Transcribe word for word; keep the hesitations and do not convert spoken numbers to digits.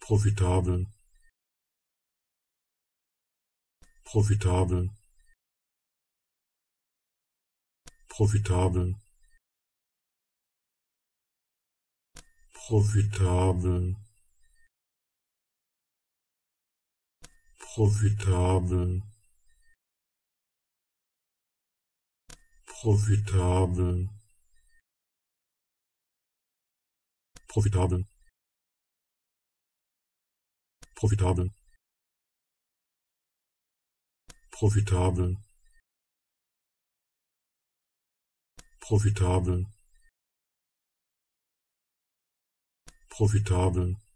profitabel, profitabel, profitabel, profitabel, profitabel, profitabel, profitabel, profitabel, profitabel, profitabel, profitabel,